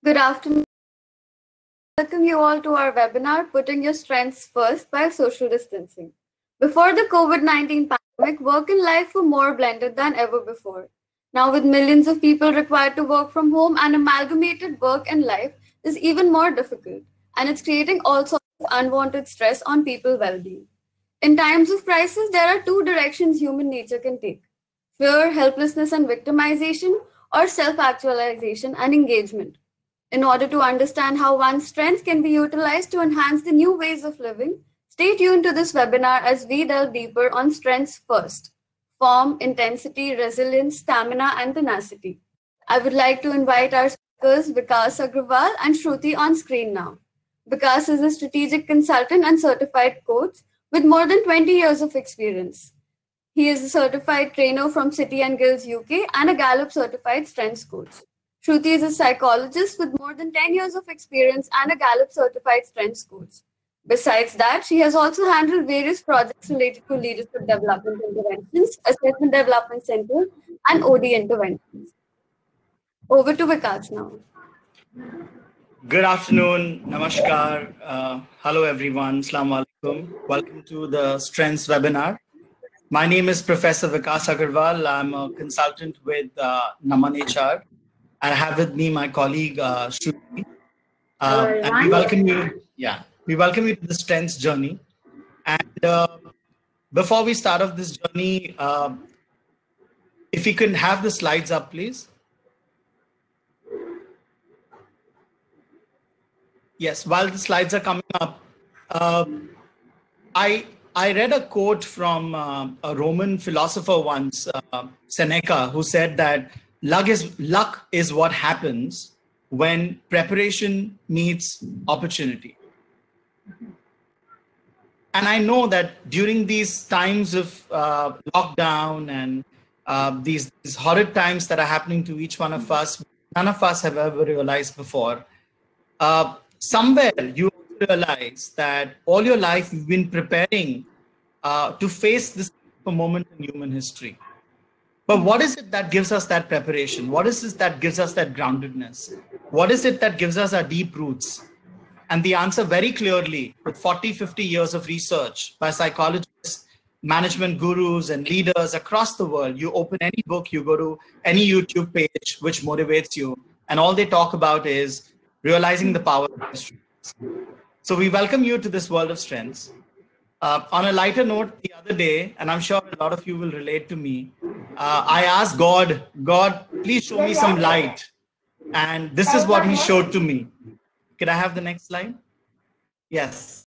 Good afternoon. Welcome you all to our webinar, Putting Your Strengths First by Social Distancing. Before the COVID-19 pandemic, work and life were more blended than ever before. Now, with millions of people required to work from home, and amalgamated work and life is even more difficult, and it's creating all sorts of unwanted stress on people's well-being. In times of crisis, there are two directions human nature can take: fear, helplessness, and victimization, or self actualization and engagement. In order to understand how one's strengths can be utilized to enhance the new ways of living, stay tuned to this webinar as we delve deeper on strengths first: form, intensity, resilience, stamina, and tenacity. I would like to invite our speakers Vikas Agrawal and Shruti on screen now. Vikas is a strategic consultant and certified coach with more than 20 years of experience. He is a certified trainer from City and Guilds UK and a Gallup certified strengths coach. Shruti is a psychologist with more than 10 years of experience and a Gallup certified strengths coach. Besides that, she has also handled various projects related to leadership development interventions, assessment development center, and OD interventions. Over to Vikas now. Good afternoon, namaskar. Hello everyone, Assalamu alaikum. Welcome to the Strengths webinar. My name is Professor Vikas Agarwal. I'm a consultant with Naman HR. I have with me my colleague Shruti. And we welcome you. Yeah, we welcome you to the Strengths journey. And before we start off this journey, if we can have the slides up, please. Yes, while the slides are coming up, I read a quote from a Roman philosopher once, Seneca, who said that luck is what happens when preparation meets opportunity. And I know that during these times of lockdown and these horrid times that are happening to each one of us, none of us have ever realized before. Somewhere you realize that all your life you've been preparing to face this moment in human history. But what is it that gives us that preparation? What is it that gives us that groundedness? What is it that gives us our deep roots? And the answer very clearly, with 40, 50 years of research by psychologists, management gurus, and leaders across the world, you open any book, you go to any YouTube page which motivates you, and all they talk about is realizing the power of your strengths. So we welcome you to this world of strengths. On a lighter note, the other day, and I'm sure a lot of you will relate to me, I asked God, please show me some light. And this is what he showed to me. Can I have the next slide? Yes.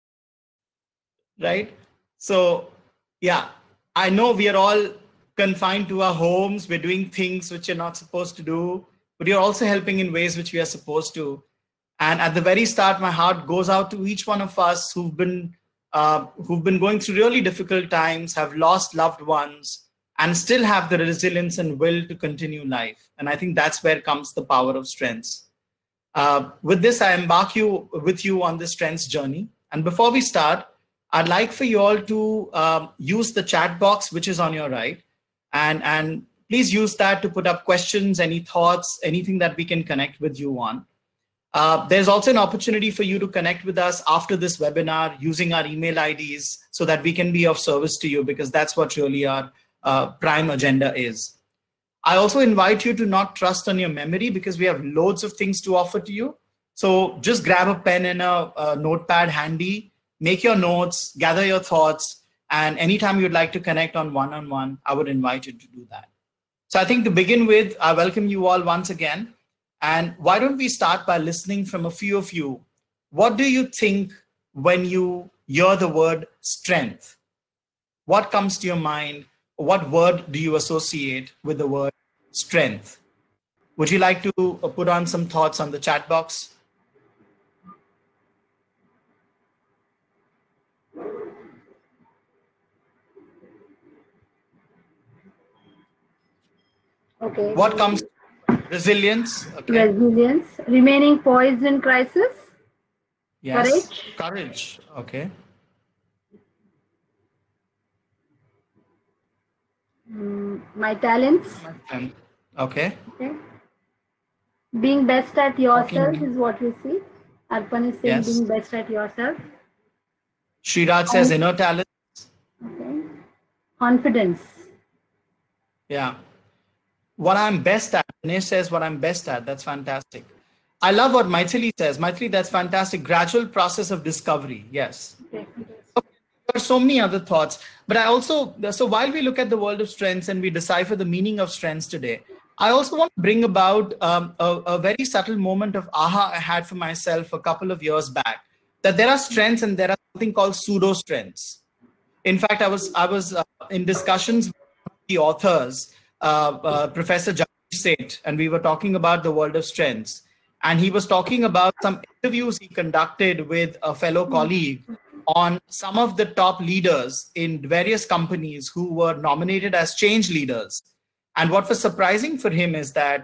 Right? So, yeah, I know we are all confined to our homes. We're doing things which you're not supposed to do, but you're also helping in ways which we are supposed to. And at the very start, my heart goes out to each one of us who've been going through really difficult times, have lost loved ones, and still have the resilience and will to continue life. And I think that's where comes the power of strengths. With this, I embark with you on this strengths journey. And before we start, I'd like for you all to use the chat box, which is on your right. And please use that to put up questions, any thoughts, anything that we can connect with you on. There's also an opportunity for you to connect with us after this webinar using our email IDs so that we can be of service to you, because that's what really our prime agenda is. I also invite you to not trust on your memory, because we have loads of things to offer to you. So just grab a pen and a notepad handy, make your notes, gather your thoughts, and anytime you'd like to connect on one-on-one, I would invite you to do that. So I think to begin with, I welcome you all once again. And why don't we start by listening from a few of you? What do you think when you hear the word strength? What comes to your mind? What word do you associate with the word strength? Would you like to put on some thoughts on the chat box? Okay. What comes? Resilience. Okay. Resilience. Remaining poised in crisis. Yes. Courage. Okay. My talents. Okay. Being best at yourself Talking. is what we see. Arpan is saying Yes. being best at yourself. Sriraj says And, inner talent. okay. Confidence. Yeah. What I'm best at. Dinesh says what I'm best at. That's fantastic. I love what Maithili says. Maithili, that's fantastic. Gradual process of discovery. Yes. Okay. There are so many other thoughts, but I also, so while we look at the world of strengths and we decipher the meaning of strengths today, I also want to bring about a very subtle moment of aha I had for myself a couple of years back, that there are strengths and there are something called pseudo strengths. In fact, I was in discussions with the authors, Professor Jagdish Seth, and we were talking about the world of strengths. And he was talking about some interviews he conducted with a fellow colleague on some of the top leaders in various companies who were nominated as change leaders. And what was surprising for him is that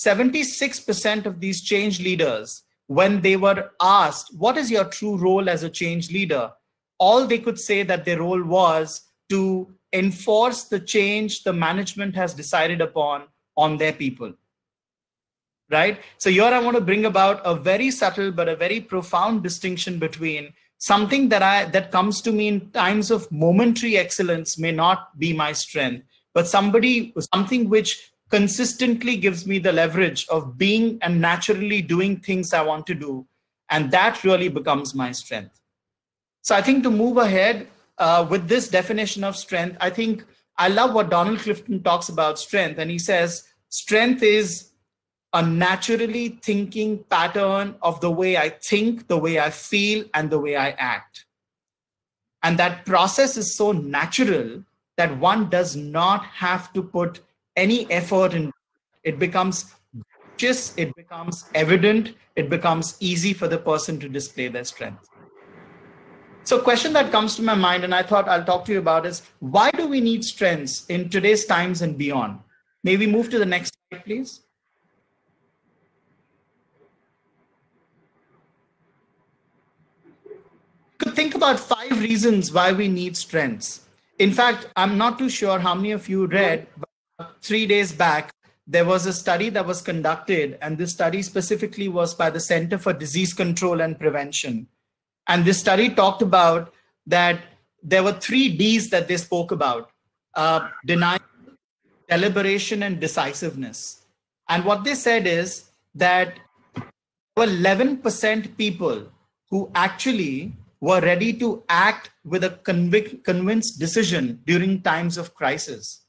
76% of these change leaders, when they were asked, what is your true role as a change leader? All they could say that their role was to enforce the change the management has decided upon on their people. Right? So here I want to bring about a very subtle but a very profound distinction between something that comes to me in times of momentary excellence may not be my strength, but something which consistently gives me the leverage of being and naturally doing things I want to do, and that really becomes my strength. So I think to move ahead with this definition of strength, I think I love what Donald Clifton talks about strength, and he says strength is a naturally thinking pattern of the way I think, the way I feel, and the way I act. And that process is so natural that one does not have to put any effort in. It becomes just, it becomes evident, it becomes easy for the person to display their strength. So a question that comes to my mind, and I thought I'll talk to you about, is why do we need strengths in today's times and beyond? May we move to the next slide, please? Could think about 5 reasons why we need strengths. In fact, I'm not too sure how many of you read, but 3 days back, there was a study that was conducted, and this study specifically was by the Center for Disease Control and Prevention. And this study talked about that there were 3 Ds that they spoke about: denial, deliberation, and decisiveness. And what they said is that there were 11% people who actually were ready to act with a convinced decision during times of crisis.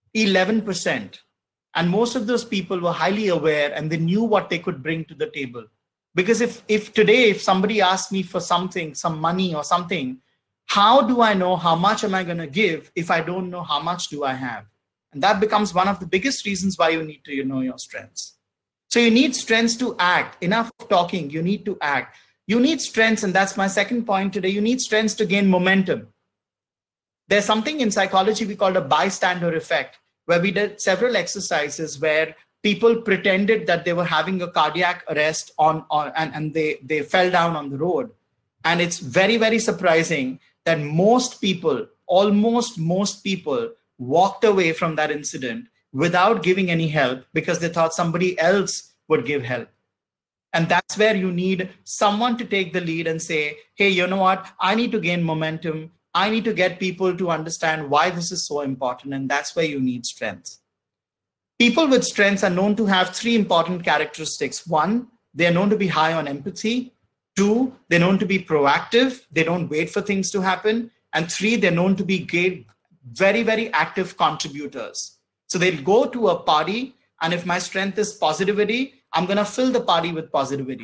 11%. And most of those people were highly aware and they knew what they could bring to the table. Because if today, if somebody asked me for something, some money or something, how do I know how much am I going to give if I don't know how much do I have? And that becomes one of the biggest reasons why you need to know your strengths. So you need strengths to act. Enough of talking, you need to act. You need strengths, and that's my second point today. You need strengths to gain momentum. There's something in psychology we call a bystander effect, where we did several exercises where people pretended that they were having a cardiac arrest and they fell down on the road. And it's very, very surprising that most people, almost most people, walked away from that incident without giving any help because they thought somebody else would give help. And that's where you need someone to take the lead and say, hey, you know what? I need to gain momentum. I need to get people to understand why this is so important. And that's where you need strengths. People with strengths are known to have 3 important characteristics. 1, they are known to be high on empathy. 2, they're known to be proactive. They don't wait for things to happen. And 3, they're known to be very, very active contributors. So they'll go to a party, and if my strength is positivity, I'm going to fill the party with positivity.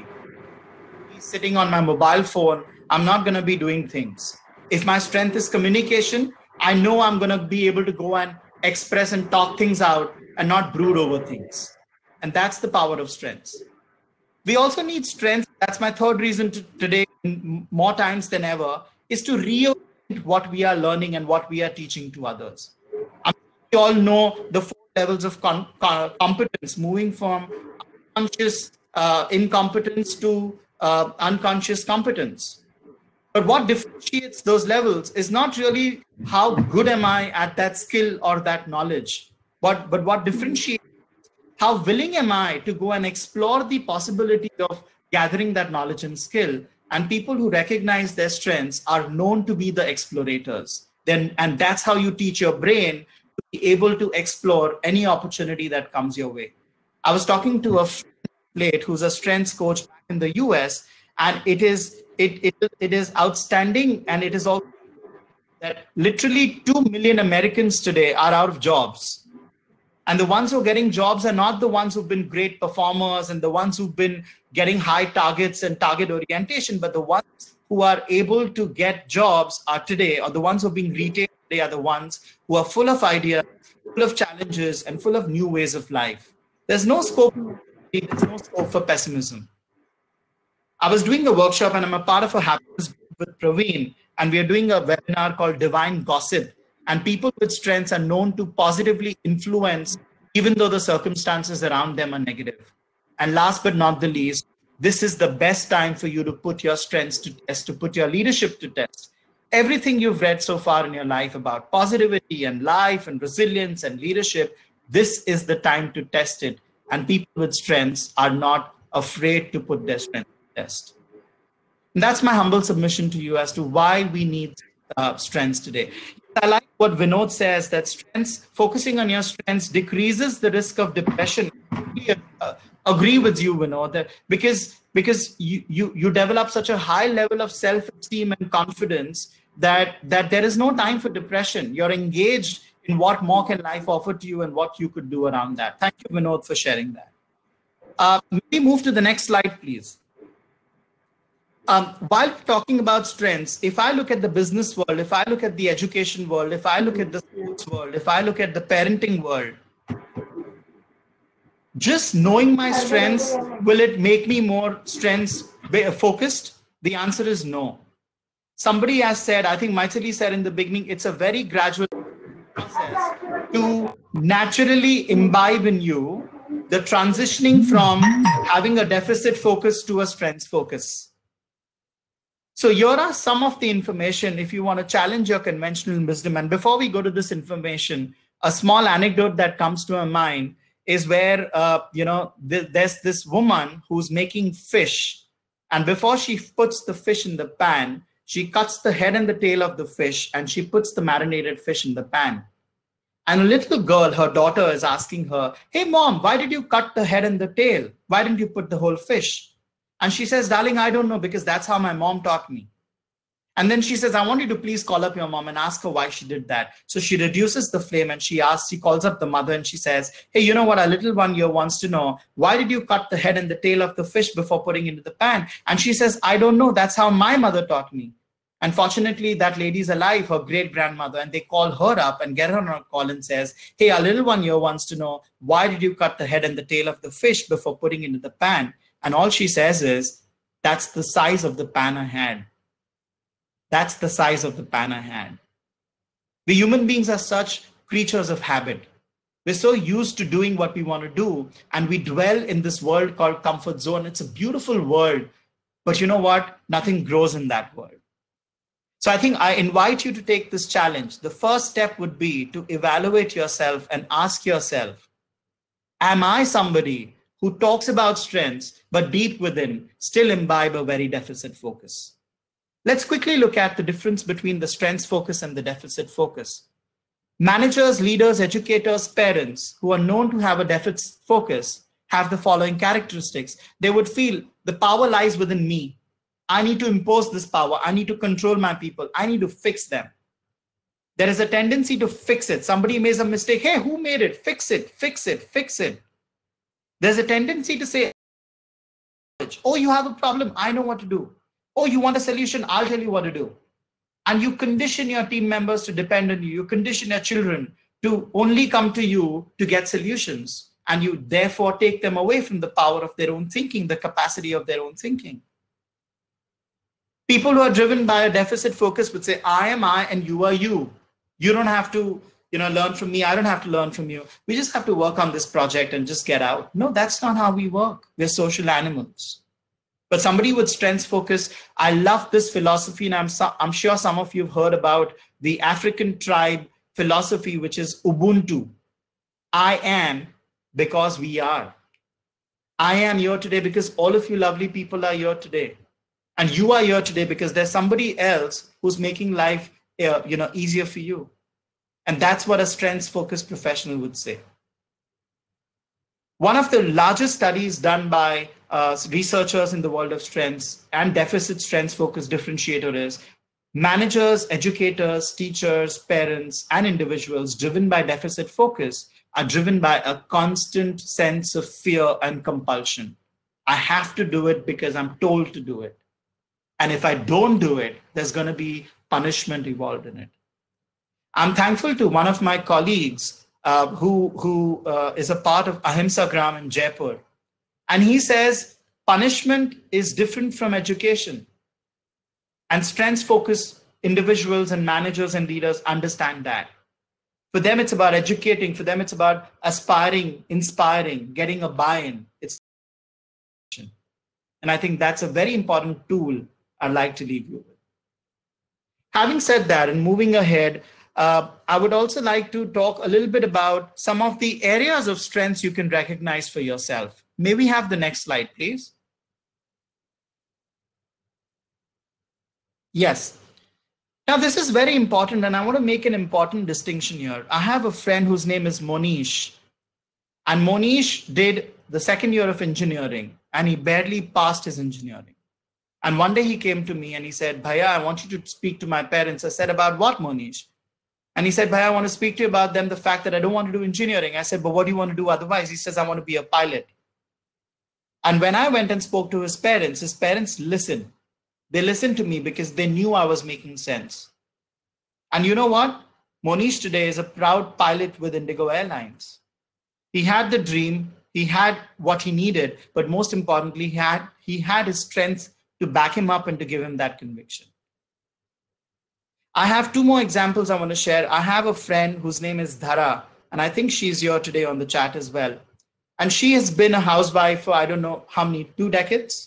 Sitting on my mobile phone, I'm not going to be doing things. If my strength is communication, I know I'm going to be able to go and express and talk things out and not brood over things. And that's the power of strengths. We also need strength. That's my third reason today, more times than ever, is to reorient what we are learning and what we are teaching to others. We all know the 4 levels of competence, moving from unconscious incompetence to unconscious competence. But what differentiates those levels is not really how good am I at that skill or that knowledge, but what differentiates How willing am I to go and explore the possibility of gathering that knowledge and skill? And people who recognize their strengths are known to be the explorators. And that's how you teach your brain to be able to explore any opportunity that comes your way. I was talking to a friend late who's a strengths coach back in the US, and it is outstanding, and it is also that literally 2 million Americans today are out of jobs. And the ones who are getting jobs are not the ones who've been great performers and the ones who've been getting high targets and target orientation, but the ones who are able to get jobs are today, or the ones who are being retained today are the ones who are full of ideas, full of challenges, and full of new ways of life. There's no scope for pessimism. I was doing a workshop, and I'm a part of a happiness group with Praveen, and we are doing a webinar called Divine Gossip. And people with strengths are known to positively influence, even though the circumstances around them are negative. And last but not the least, this is the best time for you to put your strengths to test, to put your leadership to test. Everything you've read so far in your life about positivity and life and resilience and leadership, this is the time to test it. And people with strengths are not afraid to put their strengths to test. And that's my humble submission to you as to why we need strengths today. I like what Vinod says, that strengths, focusing on your strengths decreases the risk of depression. I agree with you, Vinod, that because you develop such a high level of self-esteem and confidence that there is no time for depression. You're engaged in what more can life offer to you and what you could do around that. Thank you, Vinod, for sharing that. Maybe move to the next slide, please. While talking about strengths, if I look at the business world, if I look at the education world, if I look at the sports world, if I look at the parenting world, just knowing my strengths, will it make me more strengths focused? The answer is no. Somebody has said, I think Maithili said in the beginning, it's a very gradual process to naturally imbibe in you the transitioning from having a deficit focus to a strengths focus. So here are some of the information if you want to challenge your conventional wisdom. And before we go to this information, a small anecdote that comes to my mind is where, there's this woman who's making fish. And before she puts the fish in the pan, she cuts the head and the tail of the fish and she puts the marinated fish in the pan. And a little girl, her daughter, is asking her, hey, mom, why did you cut the head and the tail? Why didn't you put the whole fish? And she says, darling, I don't know, because that's how my mom taught me. And then she says, I want you to please call up your mom and ask her why she did that. So she reduces the flame and she calls up the mother and she says, hey, you know what? Our little one here wants to know, why did you cut the head and the tail of the fish before putting it into the pan? And she says, I don't know. That's how my mother taught me. And fortunately, that lady's alive, her great-grandmother, and they call her up and get her on a call and says, hey, our little one here wants to know, why did you cut the head and the tail of the fish before putting it into the pan? And all she says is, that's the size of the pan I had. That's the size of the pan I had. We human beings are such creatures of habit. We're so used to doing what we want to do, and we dwell in this world called comfort zone. It's a beautiful world, but you know what? Nothing grows in that world. So I think I invite you to take this challenge. The first step would be to evaluate yourself and ask yourself, am I somebody who talks about strengths, but deep within still imbibe a very deficit focus? Let's quickly look at the difference between the strengths focus and the deficit focus. Managers, leaders, educators, parents who are known to have a deficit focus have the following characteristics. They would feel the power lies within me. I need to impose this power. I need to control my people. I need to fix them. There is a tendency to fix it. Somebody makes a mistake. Hey, who made it? Fix it, fix it, fix it. There's a tendency to say, oh, you have a problem. I know what to do. Oh, you want a solution? I'll tell you what to do. And you condition your team members to depend on you. You condition your children to only come to you to get solutions. And you therefore take them away from the power of their own thinking, the capacity of their own thinking. People who are driven by a deficit focus would say, I am I and you are you. You don't have to, learn from me. I don't have to learn from you. We just have to work on this project and just get out. No, that's not how we work. We're social animals. But somebody with strengths focus, I love this philosophy, and I'm sure some of you have heard about the African tribe philosophy, which is Ubuntu. I am because we are. I am here today because all of you lovely people are here today. And you are here today because there's somebody else who's making life easier for you. And that's what a strengths-focused professional would say. One of the largest studies done by researchers in the world of strengths and deficit strengths-focused differentiator is managers, educators, teachers, parents, and individuals driven by deficit focus are driven by a constant sense of fear and compulsion. I have to do it because I'm told to do it. And if I don't do it, there's going to be punishment involved in it. I'm thankful to one of my colleagues who is a part of Ahimsa Gram in Jaipur. And he says, punishment is different from education. And strengths-focused individuals and managers and leaders understand that. For them, it's about educating. For them, it's about aspiring, inspiring, getting a buy-in. And I think that's a very important tool I'd like to leave you with. Having said that, and moving ahead, I would also like to talk a little bit about some of the areas of strengths you can recognize for yourself. May we have the next slide, please? Yes. Now, this is very important, and I want to make an important distinction here. I have a friend whose name is Monish, and Monish did the second year of engineering, and he barely passed his engineering. And one day he came to me and he said, Bhaiya, I want you to speak to my parents. I said, about what, Monish? And he said, Bhaiya, I want to speak to you about them, the fact that I don't want to do engineering. I said, but what do you want to do otherwise? He says, I want to be a pilot. And when I went and spoke to his parents listened. They listened to me because they knew I was making sense. And you know what? Monish today is a proud pilot with Indigo Airlines. He had the dream, he had what he needed, but most importantly, he had his strength to back him up and to give him that conviction. I have two more examples I want to share. I have a friend whose name is Dhara, and I think she's here today on the chat as well. And she has been a housewife for, I don't know how many, 2 decades.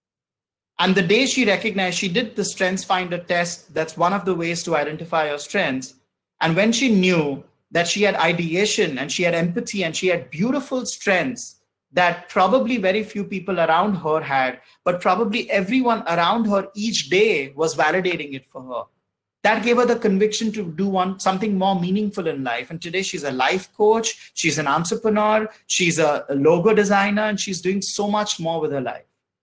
And the day she recognized, she did the Strengths Finder test. That's one of the ways to identify her strengths. And when she knew that she had ideation and she had empathy and she had beautiful strengths that probably very few people around her had, but probably everyone around her each day was validating it for her. That gave her the conviction to do something more meaningful in life. And today she's a life coach, she's an entrepreneur, she's a logo designer, and she's doing so much more with her life.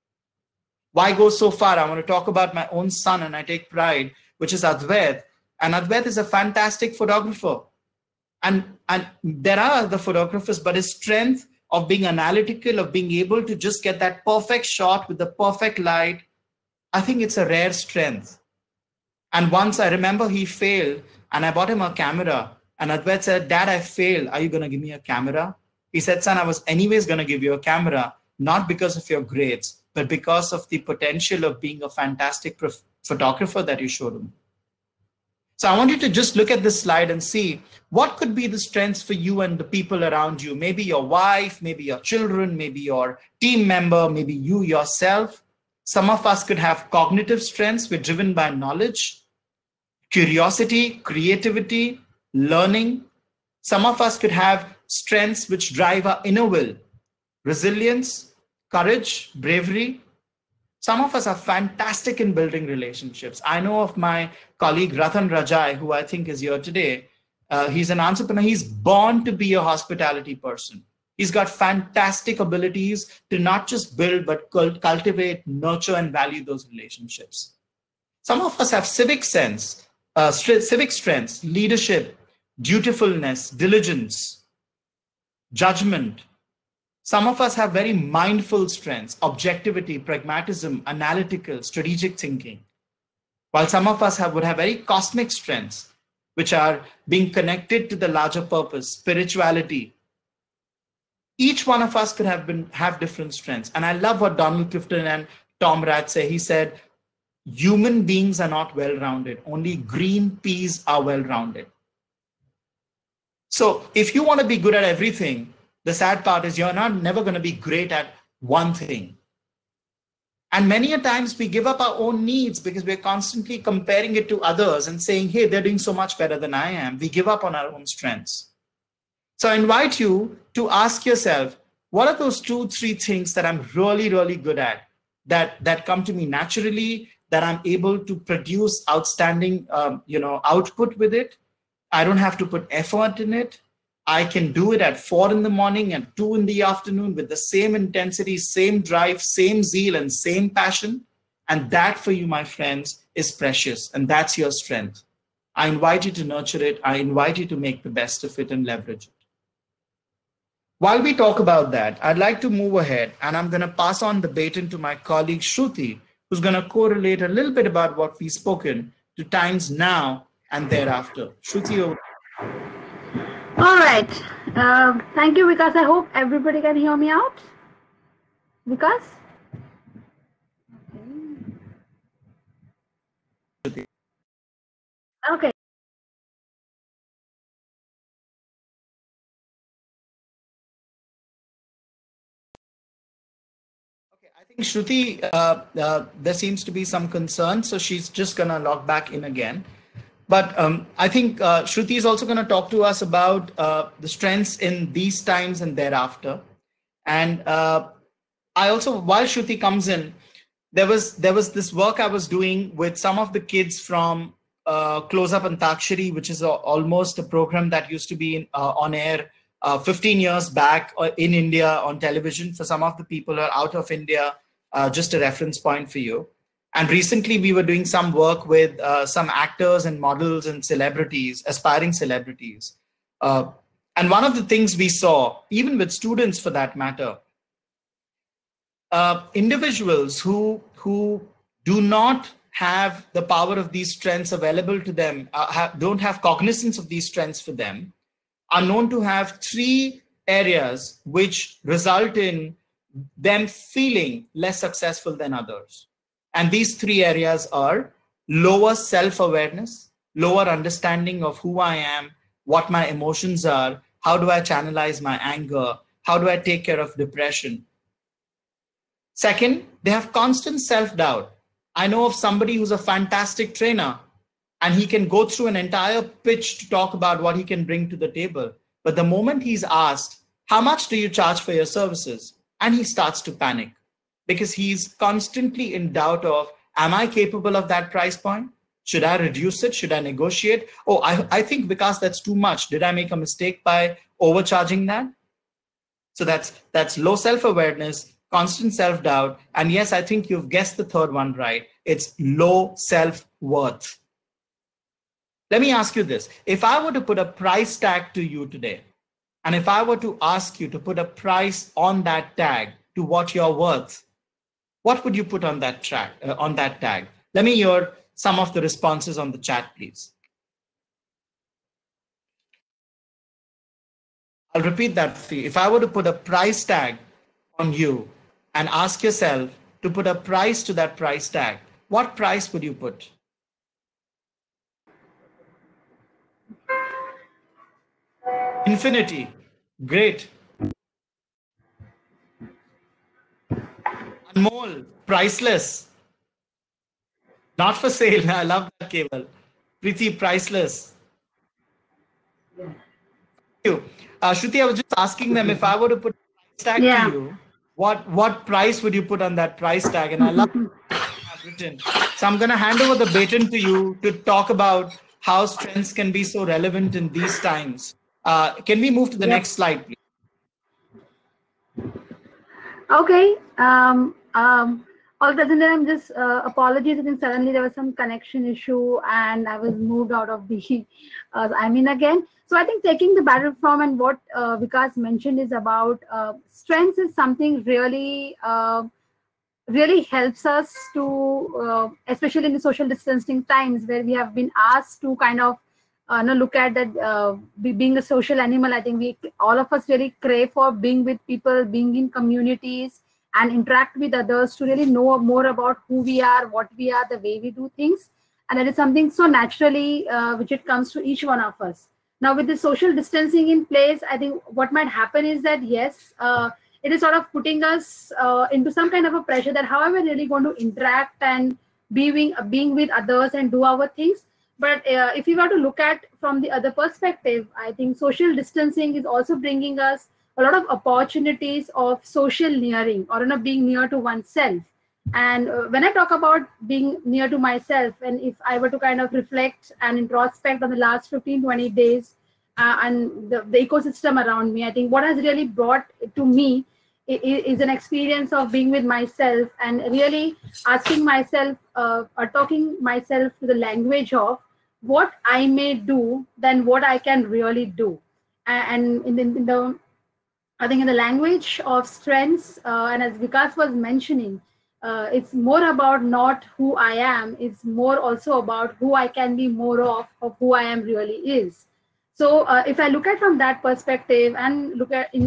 Why go so far? I want to talk about my own son, and I take pride, which is Advait. And Advait is a fantastic photographer. And there are other photographers, but his strength of being analytical, of being able to just get that perfect shot with the perfect light, I think it's a rare strength. And once I remember he failed and I bought him a camera, and Advait said, Dad, I failed. Are you going to give me a camera? He said, son, I was anyways going to give you a camera, not because of your grades, but because of the potential of being a fantastic photographer that you showed him. So I want you to just look at this slide and see what could be the strengths for you and the people around you. Maybe your wife, maybe your children, maybe your team member, maybe you yourself. Some of us could have cognitive strengths. We're driven by knowledge, curiosity, creativity, learning. Some of us could have strengths which drive our inner will, resilience, courage, bravery. Some of us are fantastic in building relationships. I know of my colleague Ratan Rajai, who I think is here today. He's an entrepreneur. He's born to be a hospitality person. He's got fantastic abilities to not just build, but cultivate, nurture, and value those relationships. Some of us have civic sense, civic strengths, leadership, dutifulness, diligence, judgment. Some of us have very mindful strengths, objectivity, pragmatism, analytical, strategic thinking. While some of us would have very cosmic strengths, which are being connected to the larger purpose, spirituality. Each one of us could have different strengths. And I love what Donald Clifton and Tom Rath say. He said, human beings are not well-rounded. Only green peas are well-rounded. So if you want to be good at everything, the sad part is you're never going to be great at one thing. And many a times we give up our own needs because we're constantly comparing it to others and saying, hey, they're doing so much better than I am. We give up on our own strengths. So I invite you to ask yourself, what are those 2, 3 things that I'm really, really good at, that come to me naturally, that I'm able to produce outstanding, output with it. I don't have to put effort in it. I can do it at 4 in the morning and 2 in the afternoon with the same intensity, same drive, same zeal, and same passion. And that for you, my friends, is precious. And that's your strength. I invite you to nurture it. I invite you to make the best of it and leverage it. While we talk about that, I'd like to move ahead, and I'm going to pass on the baton to my colleague Shruti, who's going to correlate a little bit about what we've spoken to times now and thereafter. Shruti, over. All right. Thank you, Vikas. I hope everybody can hear me out. Vikas? Okay. I think Shruti, there seems to be some concern, so she's just going to log back in again. But I think Shruti is also going to talk to us about the strengths in these times and thereafter. And I also, while Shruti comes in, there was this work I was doing with some of the kids from Close Up Antakshari, which is almost a program that used to be on air 15 years back in India on television. For some of the people who are out of India, just a reference point for you. And recently we were doing some work with some actors and models and celebrities, aspiring celebrities. And one of the things we saw, even with students for that matter, individuals who do not have the power of these strengths available to them, don't have cognizance of these strengths for them, are known to have 3 areas which result in them feeling less successful than others. And these 3 areas are lower self-awareness, lower understanding of who I am, what my emotions are, how do I channelize my anger, how do I take care of depression. Second, they have constant self-doubt. I know of somebody who's a fantastic trainer, and he can go through an entire pitch to talk about what he can bring to the table. But the moment he's asked, how much do you charge for your services? And he starts to panic because he's constantly in doubt of, am I capable of that price point? Should I reduce it? Should I negotiate? Oh, I think because that's too much. Did I make a mistake by overcharging that? So that's low self-awareness, constant self-doubt. And yes, I think you've guessed the third one right. It's low self-worth. Let me ask you this. If I were to put a price tag to you today, and if I were to ask you to put a price on that tag to what you're worth, what would you put on that tag? Let me hear some of the responses on the chat, please. I'll repeat that for you. If I were to put a price tag on you and ask yourself to put a price to that price tag, what price would you put? Infinity. Great. Anmol. Priceless. Not for sale. I love that cable. Preeti, priceless. Thank you. Shruti, I was just asking them, if I were to put a price tag to you, what price would you put on that price tag? And I love what I've written. So I'm going to hand over the baton to you to talk about how strengths can be so relevant in these times. Can we move to the next slide, please? Okay. All present, I'm just apologies. I think suddenly there was some connection issue and I was moved out of the I'm in again. So I think taking the battle from and what Vikas mentioned is about strengths is something really really helps us to, especially in the social distancing times where we have been asked to kind of look at that being a social animal. I think all of us really crave for being with people, being in communities and interact with others to really know more about who we are, what we are, the way we do things. And that is something so naturally which it comes to each one of us. Now with the social distancing in place, I think what might happen is that, yes, it is sort of putting us into some kind of a pressure that how are we really going to interact and being with others and do our things. But if you were to look at from the other perspective, I think social distancing is also bringing us a lot of opportunities of social nearing, or being near to oneself. And when I talk about being near to myself, and if I were to kind of reflect and introspect on the last 15-20 days, and the ecosystem around me, I think what has really brought to me is an experience of being with myself and really asking myself, or talking myself to the language of what I may do than what I can really do. And in the I think in the language of strengths, and as Vikas was mentioning, it's more about not who I am, it's more also about who I can be more of who I am really is. So if I look at from that perspective and look at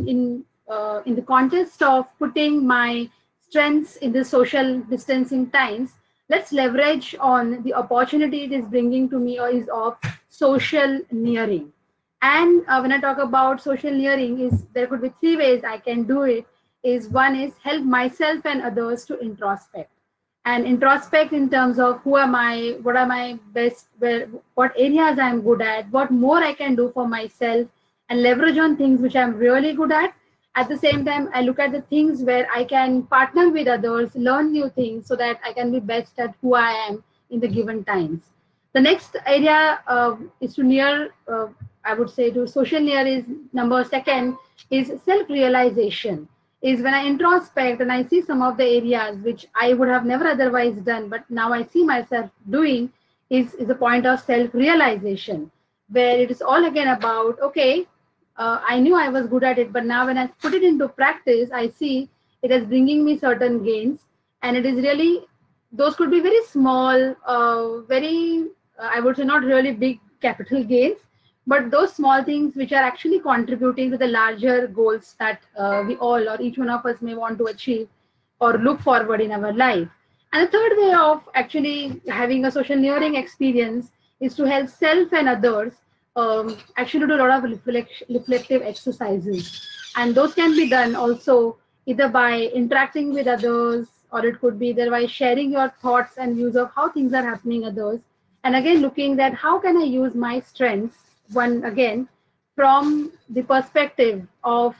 in the context of putting my strengths in the social distancing times, let's leverage on the opportunity it is bringing to me, or is of social nearing. And when I talk about social nearing, is there could be three ways I can do it. Is one is help myself and others to introspect, and introspect in terms of who am I, what are my best, what areas I'm good at, what more I can do for myself, and leverage on things which I'm really good at. At the same time, I look at the things where I can partner with others, learn new things, so that I can be best at who I am in the given times. The next area is to near, I would say to social near is number second is self-realization. Is when I introspect and I see some of the areas which I would have never otherwise done, but now I see myself doing, is a point of self-realization, where it is all again about, okay, I knew I was good at it, but now when I put it into practice, I see it is bringing me certain gains, and it is really, those could be very small, very, I would say not really big capital gains, but those small things which are actually contributing to the larger goals that we all or each one of us may want to achieve or look forward in our life. And the third way of actually having a social nearing experience is to help self and others actually do a lot of reflective exercises. And those can be done also either by interacting with others, or it could be either by sharing your thoughts and views of how things are happening others. And again, looking at how can I use my strengths, one again, from the perspective of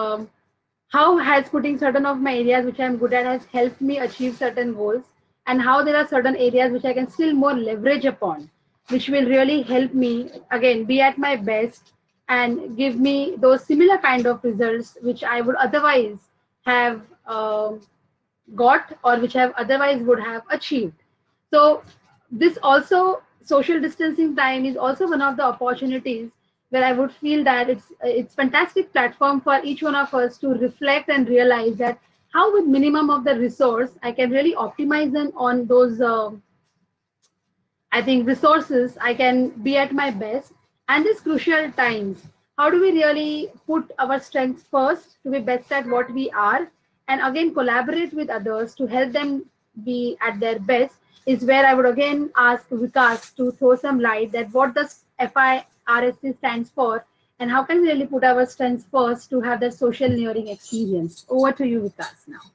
how has putting certain of my areas which I'm good at has helped me achieve certain goals, and how there are certain areas which I can still more leverage upon, which will really help me again be at my best and give me those similar kind of results which I would otherwise have got, or which I otherwise would have achieved. So this also, social distancing time is also one of the opportunities where I would feel that it's fantastic platform for each one of us to reflect and realize that how with minimum of the resource I can really optimize them on those I think resources, I can be at my best. And these crucial times, how do we really put our strengths first to be best at what we are, and again collaborate with others to help them be at their best, is where I would again ask Vikas to throw some light that what does FIRSC stands for, and how can we really put our strengths first to have that social nearing experience. Over to you, Vikas, now.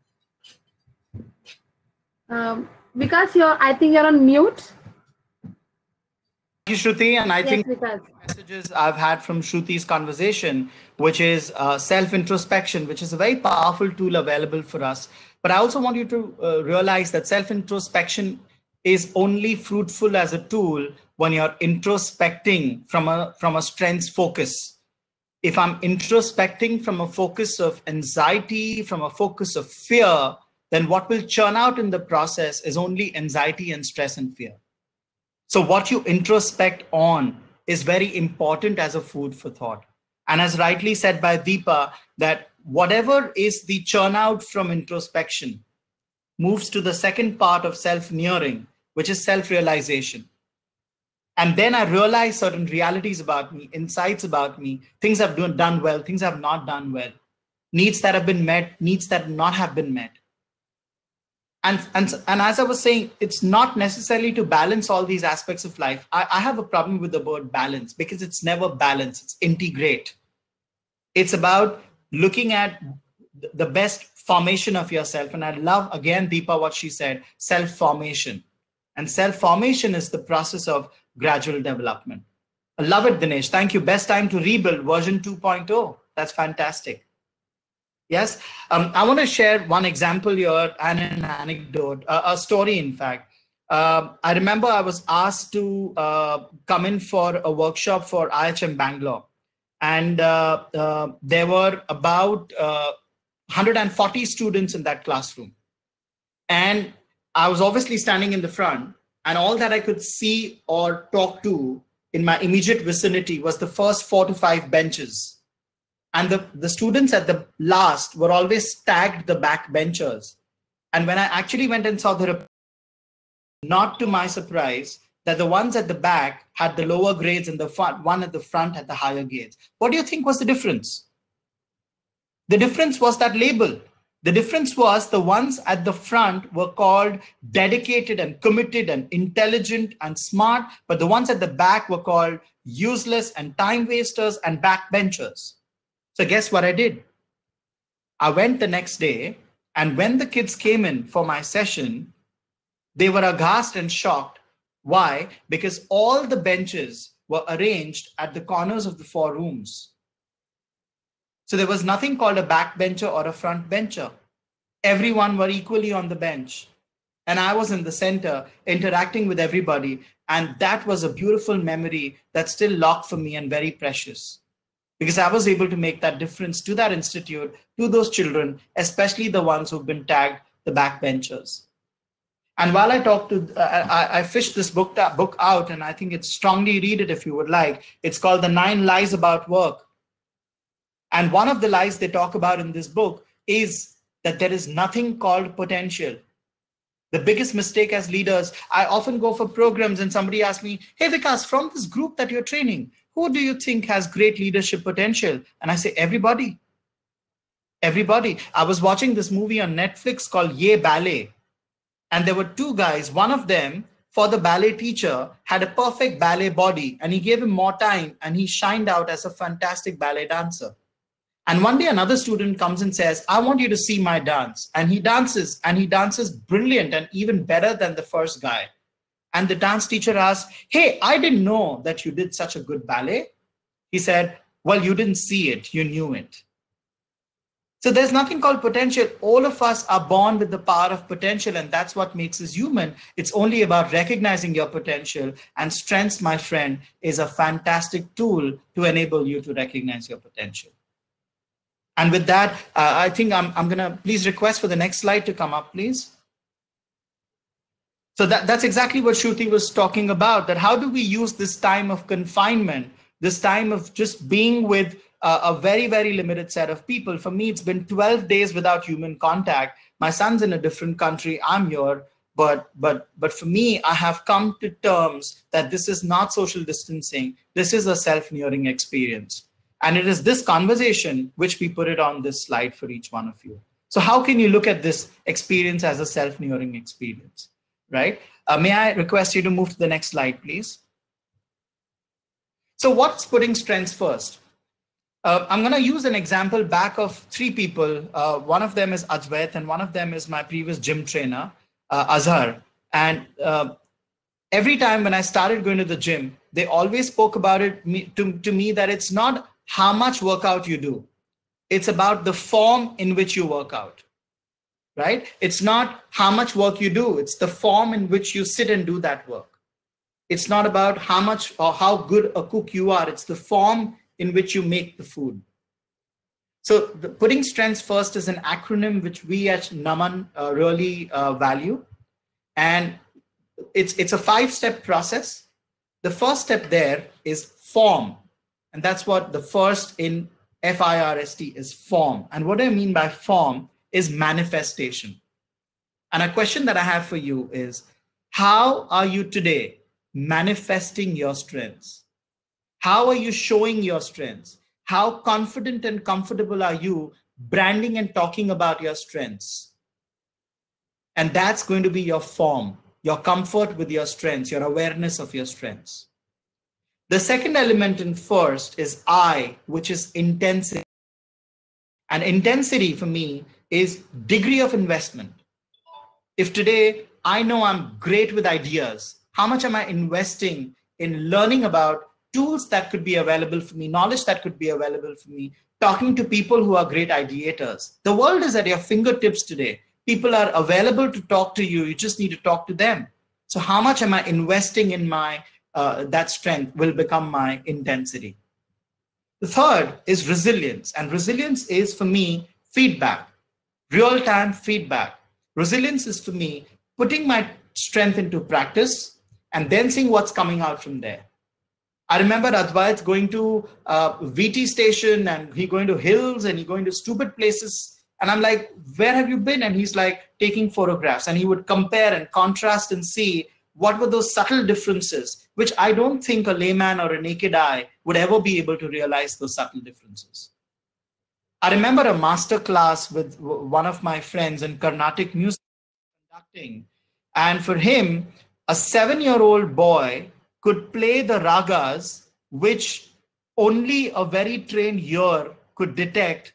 Vikas, I think you're on mute. Thank you, Shruti. And I Yes, think Vikas. messages I've had from Shruti's conversation, which is self introspection, which is a very powerful tool available for us. But I also want you to realize that self introspection is only fruitful as a tool when you're introspecting from a strengths focus. If I'm introspecting from a focus of anxiety, from a focus of fear, then what will churn out in the process is only anxiety and stress and fear. So what you introspect on is very important as a food for thought. And as rightly said by Deepa, that whatever is the churn out from introspection moves to the second part of self-nearing, which is self-realization. And then I realize certain realities about me, insights about me, things I've done well, things I've not done well, needs that have been met, needs that not have been met. And as I was saying, it's not necessarily to balance all these aspects of life. I have a problem with the word balance because it's never balance, it's integrate. It's about looking at the best formation of yourself. And I love, again, Deepa, what she said, self-formation. And self-formation is the process of gradual development. I love it, Dinesh. Thank you. Best time to rebuild version 2.0. That's fantastic. Yes. I want to share one example here and an anecdote, a story, in fact. I remember I was asked to come in for a workshop for IHM Bangalore. And there were about 140 students in that classroom. And I was obviously standing in the front, and all that I could see or talk to in my immediate vicinity was the first 4 to 5 benches. And the students at the last were always tagged the back benchers. And when I actually went and saw the report, not to my surprise, that the ones at the back had the lower grades and the one at the front had the higher grades. What do you think was the difference? The difference was that label. The difference was the ones at the front were called dedicated and committed and intelligent and smart, but the ones at the back were called useless and time wasters and backbenchers. So guess what I did? I went the next day, and when the kids came in for my session, they were aghast and shocked. Why? Because all the benches were arranged at the corners of the 4 rooms. So there was nothing called a backbencher or a front bencher. Everyone were equally on the bench. And I was in the center interacting with everybody. And that was a beautiful memory that's still locked for me and very precious. Because I was able to make that difference to that institute, to those children, especially the ones who've been tagged the backbenchers. And while I talked to, I fished this book out, and I think it's strongly read it if you would like. It's called The 9 Lies About Work. And one of the lies they talk about in this book is that there is nothing called potential. The biggest mistake as leaders, I often go for programs and somebody asks me, hey, Vikas, from this group that you're training, who do you think has great leadership potential? And I say, everybody. Everybody. I was watching this movie on Netflix called Ye Ballet. And there were 2 guys. One of them, for the ballet teacher, had a perfect ballet body, and he gave him more time, and he shined out as a fantastic ballet dancer. And one day another student comes and says, I want you to see my dance. And he dances brilliant and even better than the first guy. And the dance teacher asks, hey, I didn't know that you did such a good ballet. He said, well, you didn't see it, you knew it. So there's nothing called potential. All of us are born with the power of potential, and that's what makes us human. It's only about recognizing your potential, and strengths, my friend, is a fantastic tool to enable you to recognize your potential. And with that, I think I'm going to please request for the next slide to come up, please. So that's exactly what Shruti was talking about, that how do we use this time of confinement, this time of just being with a very, very limited set of people. For me, it's been 12 days without human contact. My son's in a different country. I'm here. But for me, I have come to terms that this is not social distancing. This is a self-nearing experience. And it is this conversation which we put it on this slide for each one of you. So how can you look at this experience as a self-nearing experience, right? May I request you to move to the next slide, please? So what's putting strengths first? I'm going to use an example back of 3 people. One of them is Advait, and one of them is my previous gym trainer, Azhar. And every time when I started going to the gym, they always spoke about it to me that it's not how much workout you do. It's about the form in which you work out, right? It's not how much work you do. It's the form in which you sit and do that work. It's not about how much or how good a cook you are. It's the form in which you make the food. So putting strengths first is an acronym which we at Naman really value. And it's a 5-step process. The first step there is form. And that's what the first in FIRST is, form. And what I mean by form is manifestation. And a question that I have for you is, how are you today manifesting your strengths? How are you showing your strengths? How confident and comfortable are you branding and talking about your strengths? And that's going to be your form, your comfort with your strengths, your awareness of your strengths. The second element in first is I, which is intensity. And intensity for me is degree of investment. If today I know I'm great with ideas. How much am I investing in learning about tools that could be available for me, knowledge that could be available for me, talking to people who are great ideators? The world is at your fingertips today. People are available to talk to you. You just need to talk to them. So how much am I investing in my that strength will become my intensity. The third is resilience. And resilience is for me feedback, real-time feedback. Resilience is for me putting my strength into practice and then seeing what's coming out from there. I remember Advait going to VT station and he going to hills and he going to stupid places. And I'm like, where have you been? And he's like taking photographs, and he would compare and contrast and see what were those subtle differences, which I don't think a layman or a naked eye would ever be able to realize those subtle differences. I remember a master class with one of my friends in Carnatic music conducting. And for him, a 7-year-old boy could play the ragas, which only a very trained ear could detect,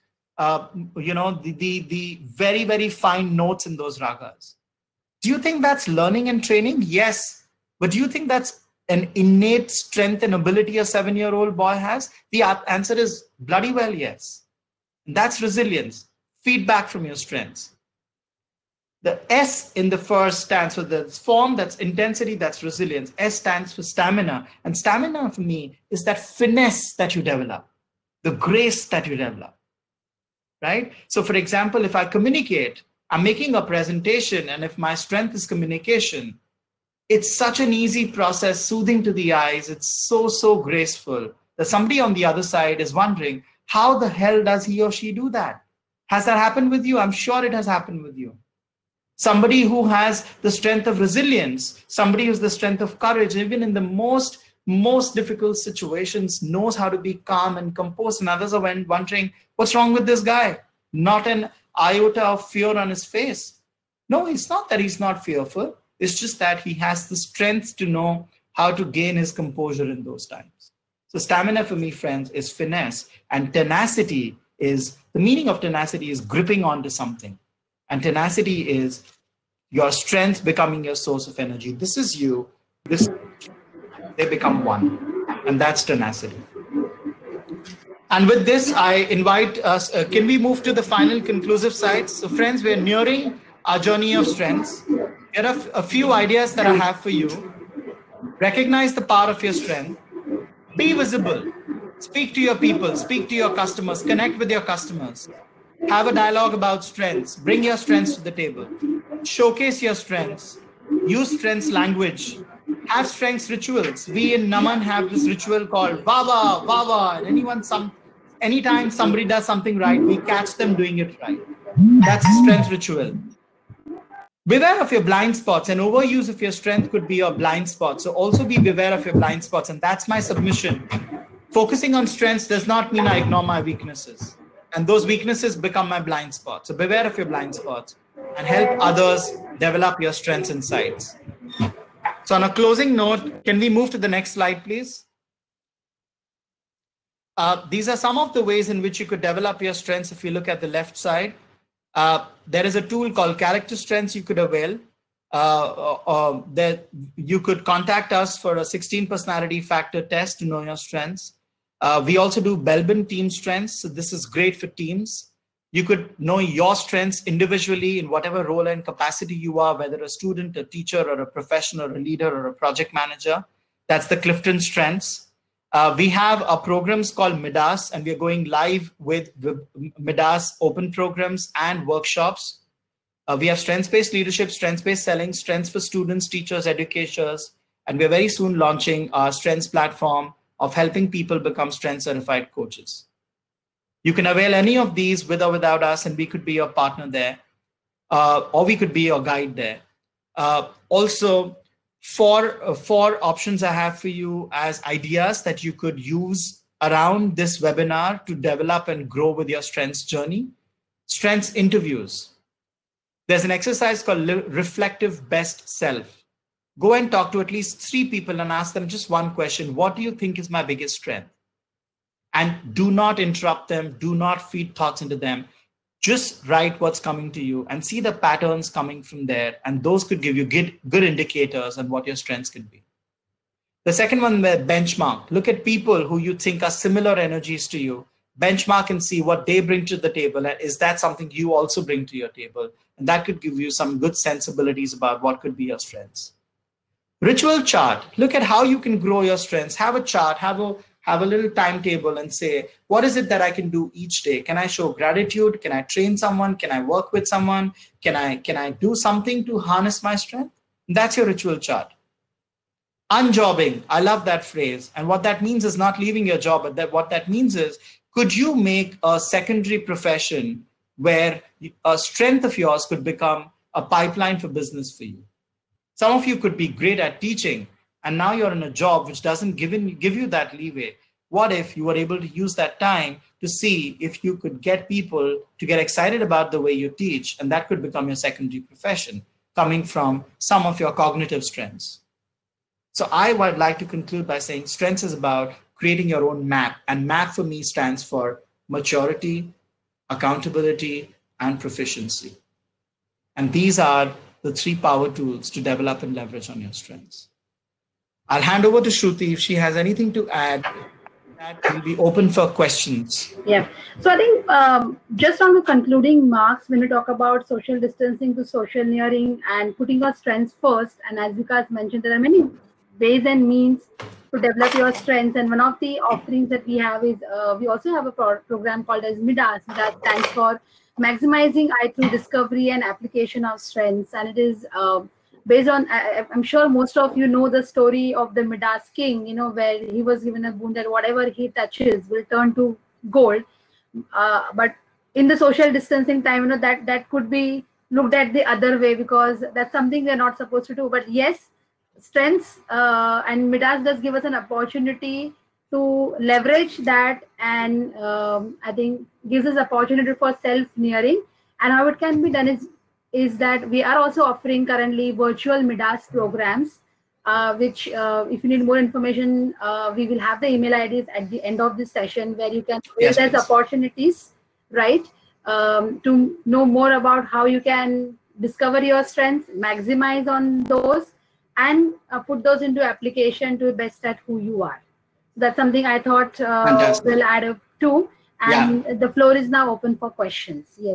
the very, very fine notes in those ragas. Do you think that's learning and training? Yes. But do you think that's an innate strength and ability a 7-year-old boy has? The answer is bloody well yes. That's resilience, feedback from your strengths. The S in the first stands for the form, that's intensity, that's resilience. S stands for stamina. And stamina for me is that finesse that you develop, the grace that you develop, right? So for example, if I communicate, I'm making a presentation, and if my strength is communication, it's such an easy process, soothing to the eyes. It's so, so graceful that somebody on the other side is wondering, how the hell does he or she do that? Has that happened with you? I'm sure it has happened with you. Somebody who has the strength of resilience, somebody who's the strength of courage, even in the most difficult situations, knows how to be calm and composed. And others are wondering, what's wrong with this guy? Not an iota of fear on his face. No, it's not that he's not fearful. It's just that he has the strength to know how to gain his composure in those times. So stamina for me, friends, is finesse. And tenacity is, the meaning of tenacity is gripping onto something. And tenacity is your strength becoming your source of energy. This is you. They become one. And that's tenacity. And with this, I invite us, can we move to the final conclusive slides? So friends, we're nearing our journey of strengths. Here are a few ideas that I have for you. Recognize the power of your strength. Be visible. Speak to your people, speak to your customers, connect with your customers. Have a dialogue about strengths. Bring your strengths to the table. Showcase your strengths. Use strengths language. Have strengths rituals. We in Naman have this ritual called Baba, Baba. And anytime somebody does something right, we catch them doing it right. That's a strength ritual. Beware of your blind spots, and overuse of your strength could be your blind spot. So also be beware of your blind spots. And that's my submission. Focusing on strengths does not mean I ignore my weaknesses. And those weaknesses become my blind spots. So beware of your blind spots and help others develop your strengths and sides. So on a closing note, can we move to the next slide, please? These are some of the ways in which you could develop your strengths. If you look at the left side, there is a tool called Character Strengths you could avail. That you could contact us for a 16 personality factor test to know your strengths. We also do Belbin team strengths. So this is great for teams. You could know your strengths individually in whatever role and capacity you are, whether a student, a teacher, or a professional, or a leader, or a project manager. That's the Clifton Strengths. We have our programs called Midas, and we're going live with Midas open programs and workshops. We have strengths-based leadership, strengths-based selling, strengths for students, teachers, educators, and we're very soon launching our strengths platform of helping people become strength certified coaches. You can avail any of these with or without us, and we could be your partner there, or we could be your guide there. Also, four options I have for you as ideas that you could use around this webinar to develop and grow with your strengths journey. Strengths interviews. There's an exercise called Reflective Best Self. Go and talk to at least 3 people and ask them just one question. What do you think is my biggest strength? And do not interrupt them. Do not feed thoughts into them. just write what's coming to you and see the patterns coming from there. And those could give you good indicators on what your strengths could be. The second one, benchmark. Look at people who you think are similar energies to you. Benchmark and see what they bring to the table. And is that something you also bring to your table? And that could give you some good sensibilities about what could be your strengths. Ritual chart. Look at how you can grow your strengths. Have a chart, have a little timetable and say, what is it that I can do each day? Can I show gratitude? Can I train someone? Can I work with someone? Can I do something to harness my strength? That's your ritual chart. Unjobbing. I love that phrase. And what that means is not leaving your job, but what that means is, could you make a secondary profession where a strength of yours could become a pipeline for business for you? Some of you could be great at teaching, and now you're in a job which doesn't give you that leeway. What if you were able to use that time to see if you could get people to get excited about the way you teach, and that could become your secondary profession, coming from some of your cognitive strengths. So I would like to conclude by saying strengths is about creating your own map, and map for me stands for maturity, accountability, and proficiency. And these are the 3 power tools to develop and leverage on your strengths. I'll hand over to Shruti if she has anything to add. That will be open for questions. Yeah. So I think just on the concluding marks, when we talk about social distancing to social nearing and putting our strengths first, and as Vikas mentioned, there are many ways and means to develop your strengths. And one of the offerings that we have is we also have a program called as MIDAS. That stands for Maximizing I through Discovery and Application of Strengths. And it is based on, I'm sure most of you know the story of the Midas king, where he was given a boon that whatever he touches will turn to gold. But in the social distancing time, that could be looked at the other way, because that's something we're not supposed to do. But yes, strengths and Midas does give us an opportunity to leverage that, and I think gives us opportunity for self-nearing. And how it can be done is that we are also offering currently virtual Midas programs, which if you need more information, we will have the email IDs at the end of this session, where you can raise as opportunities, right? To know more about how you can discover your strengths, maximize on those, and put those into application to best at who you are. That's something I thought will add up to. And the floor is now open for questions. Yes.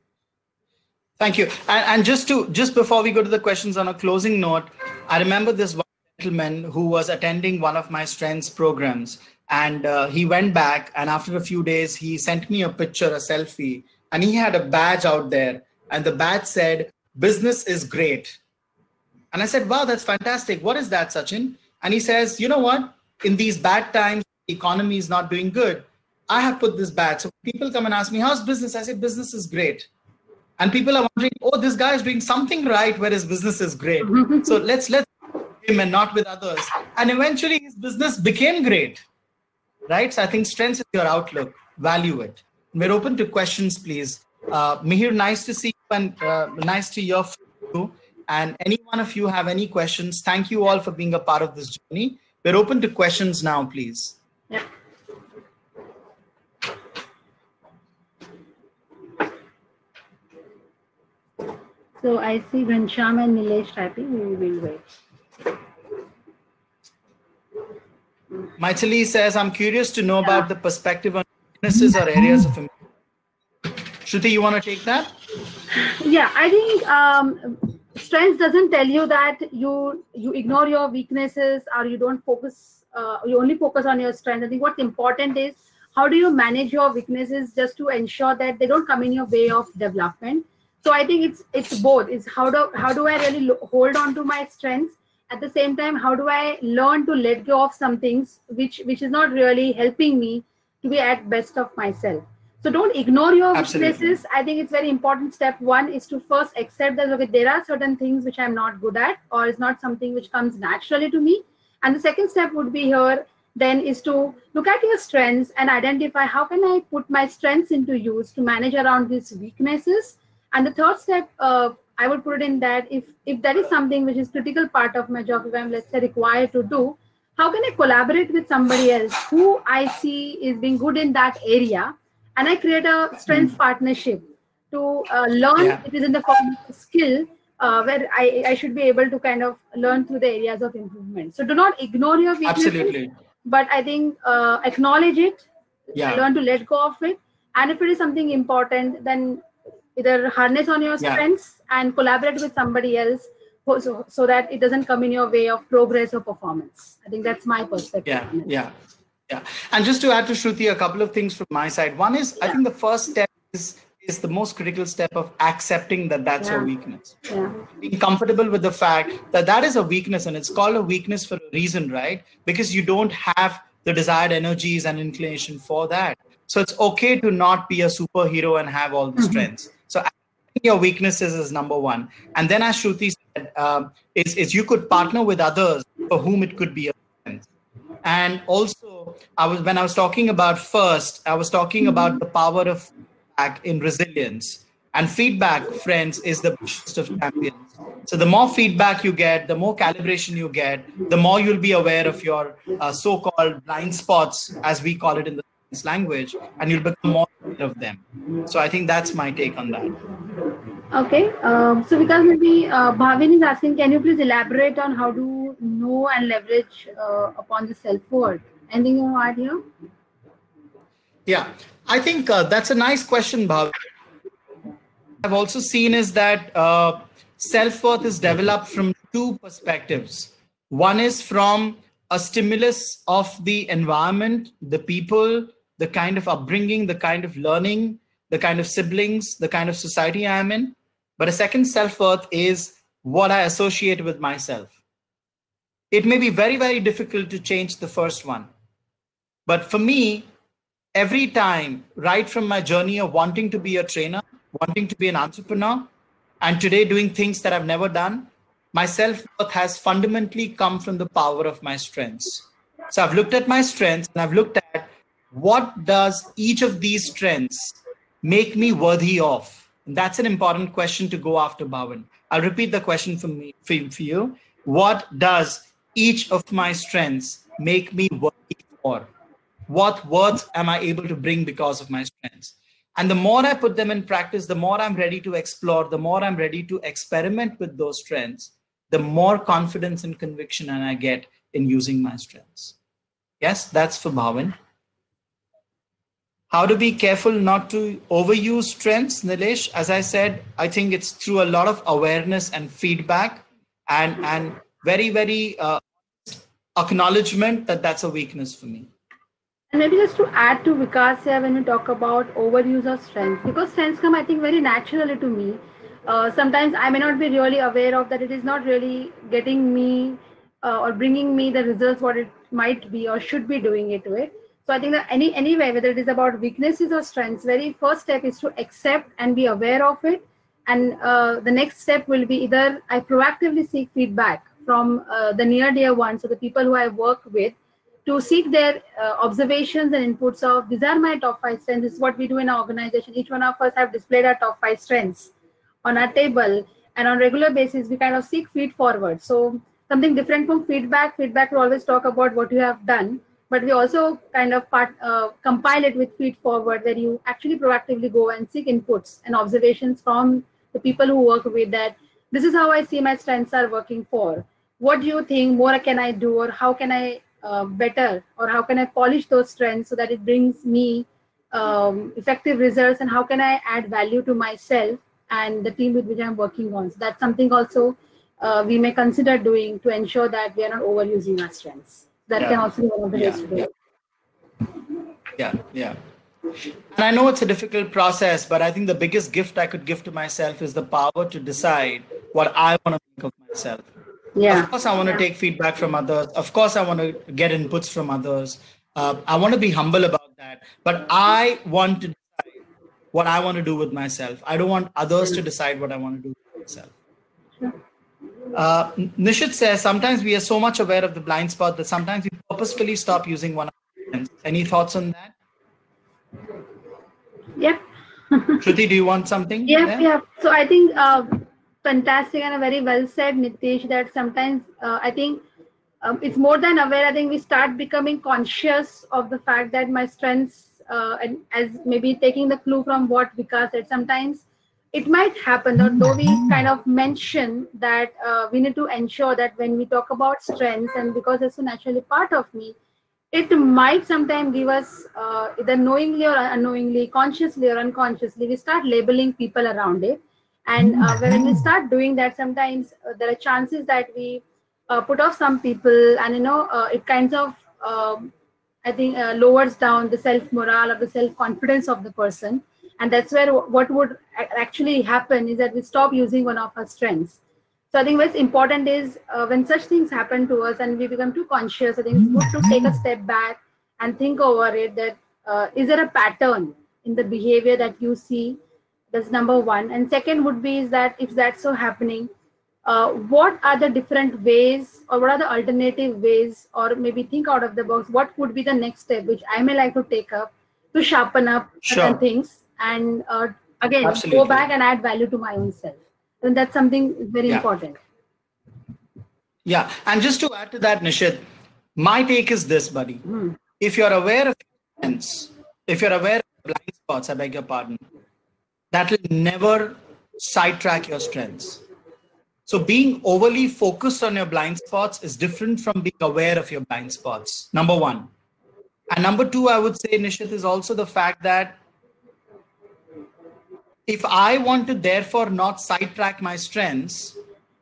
Thank you. And just before we go to the questions, on a closing note, I remember this one gentleman who was attending one of my strengths programs, and he went back, and after a few days, he sent me a picture, a selfie, and he had a badge out there, and the badge said, "Business is great." And I said, "Wow, that's fantastic. What is that, Sachin?" And he says, "You know what? In these bad times, the economy is not doing good. I have put this badge. So people come and ask me, how's business? I say, business is great. And people are wondering, oh, this guy is doing something right where his business is great. So let's him and not with others." And eventually his business became great, right? So I think strength is your outlook. Value it. We're open to questions, please. Mihir, nice to see you, and nice to hear from you. And any one of you have any questions, thank you all for being a part of this journey. We're open to questions now, please. Yeah. So I see Ghanshyam and Nilesh typing. We will wait. Maithili says, I'm curious to know about the perspective on weaknesses or areas of improvement. Shruti, you want to take that? Yeah, I think strength doesn't tell you that you ignore your weaknesses, or you don't focus, you only focus on your strength. I think what's important is how do you manage your weaknesses just to ensure that they don't come in your way of development. So I think it's both. It's how do I really hold on to my strengths, at the same time how do I learn to let go of some things which is not really helping me to be at best of myself. So don't ignore your weaknesses. I think it's very important. Step one is to first accept that, okay, there are certain things which I'm not good at, or it's not something which comes naturally to me. And the second step would be here then is to look at your strengths and identify how can I put my strengths into use to manage around these weaknesses. And the third step, I would put it in that if that is something which is critical part of my job, if I'm, let's say, required to do, how can I collaborate with somebody else who I see is being good in that area, and I create a strengths partnership. to learn. Yeah. It is in the form of a skill where I should be able to kind of learn through the areas of improvement. So do not ignore your weaknesses, Absolutely. but I think acknowledge it, Yeah. learn to let go of it. And if it is something important, then either harness on your Yeah. strengths and collaborate with somebody else so that it doesn't come in your way of progress or performance. I think that's my perspective Yeah. on it. Yeah. Yeah. And just to add to Shruti, a couple of things from my side. One is, I Yeah. think the first step is the most critical step of accepting that that's your Yeah. weakness. Yeah. Being comfortable with the fact that that is a weakness, and it's called a weakness for a reason, right? Because you don't have the desired energies and inclination for that. So it's okay to not be a superhero and have all the strengths. So accepting your weaknesses is number one. And then, as Shruti said, is you could partner with others for whom it could be a strength. And also, when I was talking about first, I was talking about the power of feedback in resilience. And feedback, friends, is the best of champions. So the more feedback you get, the more calibration you get, the more you'll be aware of your so-called blind spots, as we call it in the science language, and you'll become more aware of them. So I think that's my take on that. Okay. So because maybe Bhavin is asking, can you please elaborate on how to know and leverage upon the self-worth? Anything you want to add here? Yeah, I think that's a nice question, Bhav. I've also seen is that self-worth is developed from two perspectives. One is from a stimulus of the environment, the people, the kind of upbringing, the kind of learning, the kind of siblings, the kind of society I am in. But a second self-worth is what I associate with myself. It may be very, very difficult to change the first one. But for me, every time, right from my journey of wanting to be a trainer, wanting to be an entrepreneur, and today doing things that I've never done, my self worth has fundamentally come from the power of my strengths. So I've looked at my strengths and I've looked at what does each of these strengths make me worthy of? And that's an important question to go after, Bhavan. I'll repeat the question for you. What does each of my strengths make me worthy for? What worth am I able to bring because of my strengths? And the more I put them in practice, the more I'm ready to explore, the more I'm ready to experiment with those strengths, the more confidence and conviction and I get in using my strengths. Yes, that's for Bhavin. How to be careful not to overuse strengths, Nilesh? As I said, I think it's through a lot of awareness and feedback and very, very acknowledgement that that's a weakness for me. And maybe just to add to Vikas here, when we talk about overuse of strengths, because strengths come, I think, very naturally to me. Sometimes I may not be really aware of that it is not really getting me or bringing me the results what it might be or should be doing it with. So I think that anyway, whether it is about weaknesses or strengths, very first step is to accept and be aware of it. And the next step will be either I proactively seek feedback from the near dear ones, so the people who I work with, to seek their observations and inputs of these are my top 5 strengths. This is what we do in our organization. Each one of us have displayed our top 5 strengths on our table, and on regular basis we kind of seek feed forward. So something different from feedback. Feedback will always talk about what you have done, but we also kind of compile it with feed forward, where you actually proactively go and seek inputs and observations from the people who work with that. This is how I see my strengths are working for. What do you think more can I do, or how can I better, or how can I polish those strengths so that it brings me effective results, and how can I add value to myself and the team with which I'm working on. So that's something also we may consider doing to ensure that we are not overusing our strengths. That can also be one of the ways to do it. Yeah. And I know it's a difficult process, but I think the biggest gift I could give to myself is the power to decide what I want to make of myself. Yeah. Of course, I want to take feedback from others. Of course, I want to get inputs from others. I want to be humble about that. But I want to decide what I want to do with myself. I don't want others to decide what I want to do with myself. Nishit says sometimes we are so much aware of the blind spot that sometimes we purposefully stop using one of our strengths. Any thoughts on that? Yeah. Shruti, do you want something? Yeah. So I think fantastic and a very well said, Nitish, that sometimes I think it's more than aware. I think we start becoming conscious of the fact that my strengths, and as maybe taking the clue from what Vikas said, sometimes it might happen, though we kind of mention that we need to ensure that when we talk about strengths, and because it's so naturally part of me, it might sometimes give us either knowingly or unknowingly, consciously or unconsciously, we start labeling people around it. And when we start doing that, sometimes there are chances that we put off some people, and it kinds of I think lowers down the self morale or the self confidence of the person. And that's where what would actually happen is that we stop using one of our strengths. So I think what's important is when such things happen to us and we become too conscious, I think it's good to take a step back and think over it, that is there a pattern in the behavior that you see? That's number one. And second would be is that if that's so happening, what are the different ways, or what are the alternative ways, or maybe think out of the box, what would be the next step which I may like to take up to sharpen up certain things, and again go back and add value to my own self. And that's something very important. Yeah. And just to add to that, Nishit, my take is this, buddy. If you're aware of strengths, if you're aware of blind spots, I beg your pardon, that will never sidetrack your strengths. So being overly focused on your blind spots is different from being aware of your blind spots, number one. And number two, I would say, Nishit, is also the fact that if I want to therefore not sidetrack my strengths,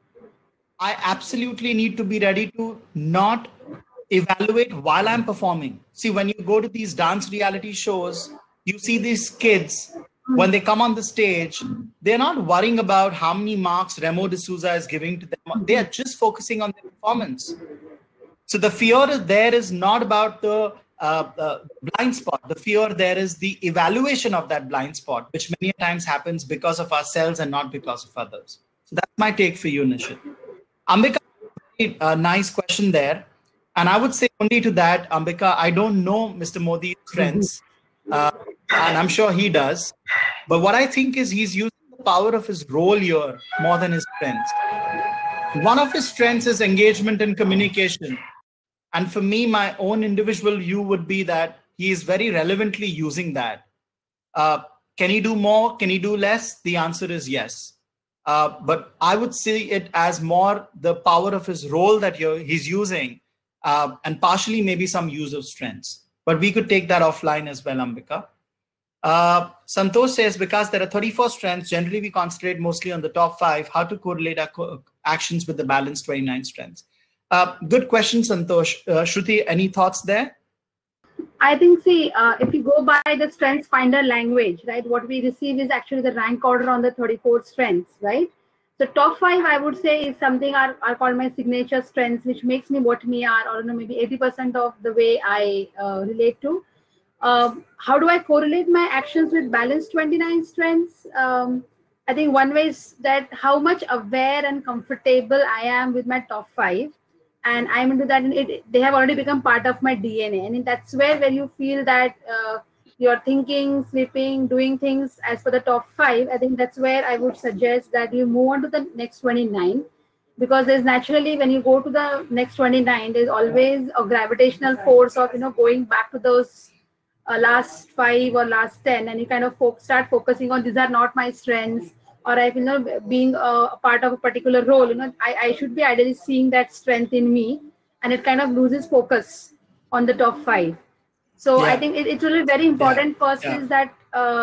I absolutely need to be ready to not evaluate while I'm performing. See, when you go to these dance reality shows, you see these kids, when they come on the stage, they're not worrying about how many marks Remo D'Souza is giving to them. They are just focusing on their performance. So the fear there is not about the blind spot. The fear there is the evaluation of that blind spot, which many times happens because of ourselves and not because of others. So that's my take for you, Nishit. Ambika, a nice question there. And I would say only to that, Ambika, I don't know Mr. Modi's strengths, and I'm sure he does. But what I think is he's using the power of his role here more than his strengths. One of his strengths is engagement and communication. And for me, my own individual view would be that he is very relevantly using that. Can he do more? Can he do less? The answer is yes. But I would see it as more the power of his role that he's using, and partially maybe some use of strengths. But we could take that offline as well, Ambika. Santosh says, because there are 34 strengths, generally we concentrate mostly on the top 5, how to correlate our actions with the balanced 29 strengths. Good question, Santosh. Shruti, any thoughts there? I think, see, if you go by the strengths finder language, right, what we receive is actually the rank order on the 34 strengths, right? So top 5, I would say, is something I call my signature strengths, which makes me what me are, or maybe 80% of the way I relate to. How do I correlate my actions with balanced 29 strengths? I think one way is that how much aware and comfortable I am with my top 5. And I'm into that, they have already become part of my DNA. And that's where you feel that you're thinking, sleeping, doing things as per the top 5. I think that's where I would suggest that you move on to the next 29. Because there's naturally, when you go to the next 29, there's always a gravitational force of, going back to those last 5 or last 10. And you kind of start focusing on, these are not my strengths. Or I being a part of a particular role, I should be ideally seeing that strength in me, and it kind of loses focus on the top 5. So I think it's really very important. First is that